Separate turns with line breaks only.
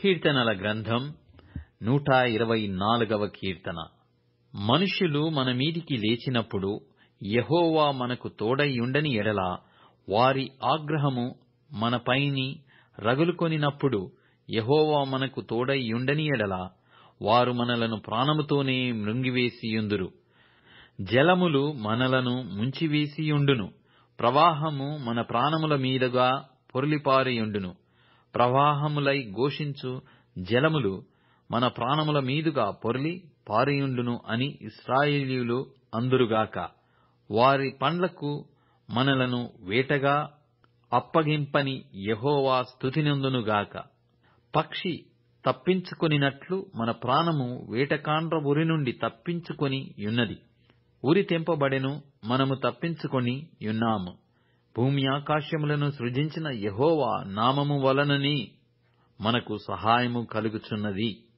కీర్తనల గ్రంథం 124వ కీర్తన. మనుష్యులు మన మీదికి లేచినప్పుడు యెహోవా మనకు తోడైయుండని ఎడల, వారి ఆగ్రహము మనపైని రగులుకొనినప్పుడు యెహోవా మనకు తోడైయుండని ఎడల, వారు మనలను ప్రాణముతోనే మృంగివేసియుందురు. జలములు మనలను ముంచివేసియుండును, ప్రవాహము మన ప్రాణముల మీదుగా పొర్లిపారియుండును. ప్రవాహములై ఘోషించు జలములు మన ప్రాణముల మీదుగా పొర్లి పారియుండును అని ఇశ్రాయేలీయులు అందురుగాక. వారి పండ్లకు మనలను వేటగా అప్పగింపని యెహోవా స్తుతినందునుగాక. పక్షి తప్పించుకొనినట్లు మన ప్రాణము వేటకాండ్ర ఉరి నుండి తప్పించుకొని యున్నది. ఉరి తెంపబడెను, మనము తప్పించుకొని యున్నాము. భూమి ఆకాశములను సృజించిన యెహోవా నామము వలననే మనకు సహాయము కలుగుచున్నది.